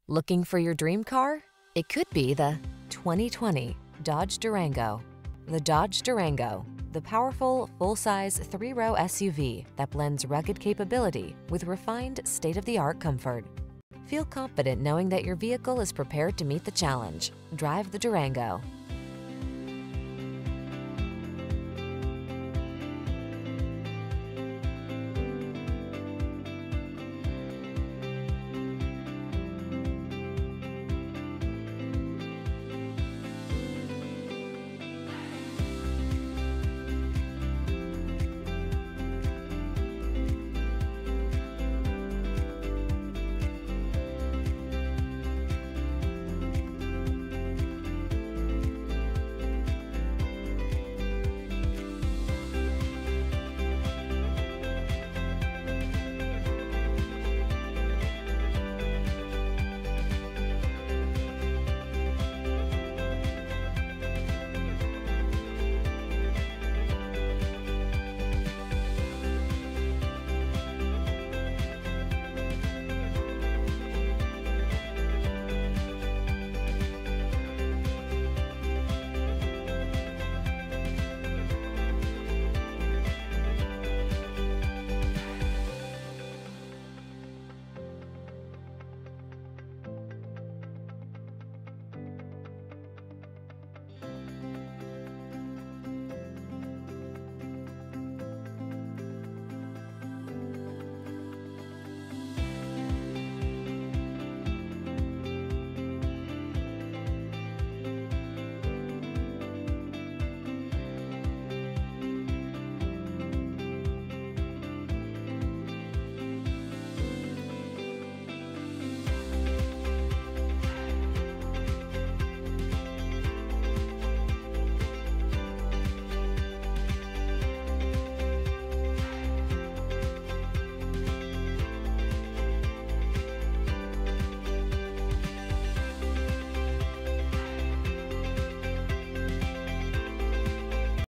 Looking for your dream car? It could be the 2020 Dodge Durango. The Dodge Durango, the powerful, full-size, three-row SUV that blends rugged capability with refined, state-of-the-art comfort. Feel confident knowing that your vehicle is prepared to meet the challenge. Drive the Durango.